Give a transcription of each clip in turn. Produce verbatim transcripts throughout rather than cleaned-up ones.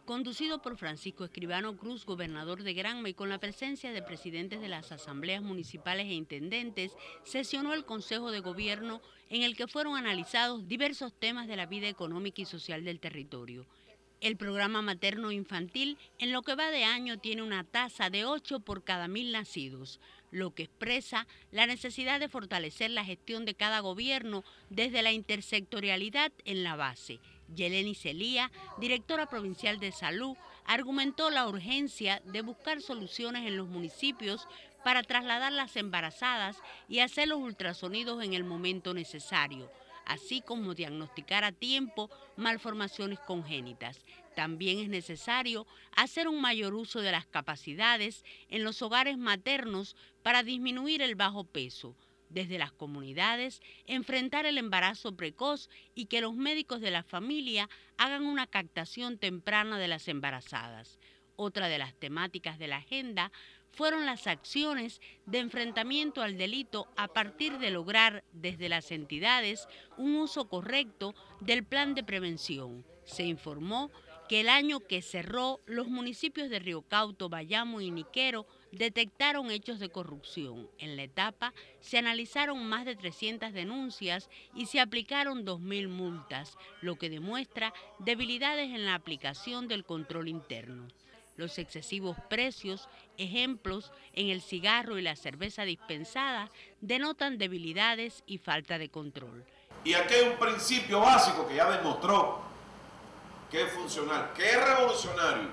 conducido por Francisco Escribano Cruz, gobernador de Granma, y con la presencia de presidentes de las asambleas municipales e intendentes, sesionó el Consejo de Gobierno en el que fueron analizados diversos temas de la vida económica y social del territorio. El programa materno-infantil en lo que va de año tiene una tasa de ocho por cada mil nacidos, lo que expresa la necesidad de fortalecer la gestión de cada gobierno desde la intersectorialidad en la base. Yeleni Celía, directora provincial de Salud, argumentó la urgencia de buscar soluciones en los municipios para trasladar las embarazadas y hacer los ultrasonidos en el momento necesario, así como diagnosticar a tiempo malformaciones congénitas. También es necesario hacer un mayor uso de las capacidades en los hogares maternos para disminuir el bajo peso. Desde las comunidades, enfrentar el embarazo precoz y que los médicos de la familia hagan una captación temprana de las embarazadas. Otra de las temáticas de la agenda fueron las acciones de enfrentamiento al delito a partir de lograr desde las entidades un uso correcto del plan de prevención. Se informó que el año que cerró, los municipios de Río Cauto, Bayamo y Niquero detectaron hechos de corrupción. En la etapa se analizaron más de trescientas denuncias y se aplicaron dos mil multas, lo que demuestra debilidades en la aplicación del control interno. Los excesivos precios, ejemplos en el cigarro y la cerveza dispensada, denotan debilidades y falta de control. Y aquí hay un principio básico que ya demostró que es funcional, que es revolucionario.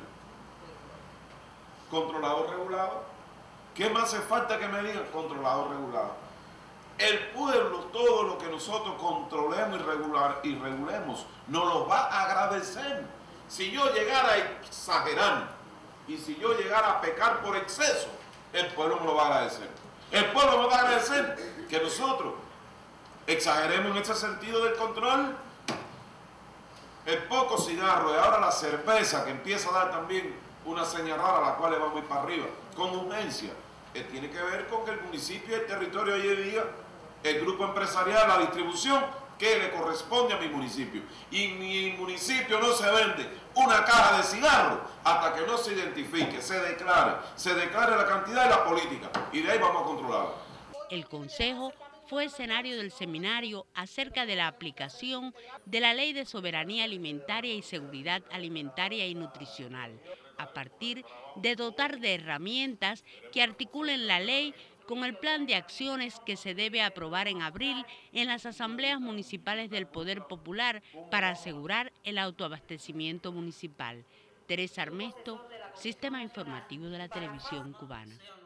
Controlado, regulado. ¿Qué más hace falta que me digan? Controlado, regulado. El pueblo, todo lo que nosotros controlemos y, regular, y regulemos, nos lo va a agradecer. Si yo llegara a exagerar y si yo llegara a pecar por exceso, el pueblo me lo va a agradecer. El pueblo me va a agradecer que nosotros exageremos en ese sentido del control. El poco cigarro y ahora la cerveza que empieza a dar también una señal rara, la cual le va muy para arriba, con urgencia. Eh, tiene que ver con que el municipio y el territorio hoy en día, el grupo empresarial, la distribución, que le corresponde a mi municipio. Y mi municipio no se vende una caja de cigarro hasta que no se identifique, se declare, se declare la cantidad y la política. Y de ahí vamos a controlarla. El Consejo fue escenario del seminario acerca de la aplicación de la Ley de Soberanía Alimentaria y Seguridad Alimentaria y Nutricional, a partir de dotar de herramientas que articulen la ley con el plan de acciones que se debe aprobar en abril en las asambleas municipales del Poder Popular para asegurar el autoabastecimiento municipal. Teresa Armesto, Sistema Informativo de la Televisión Cubana.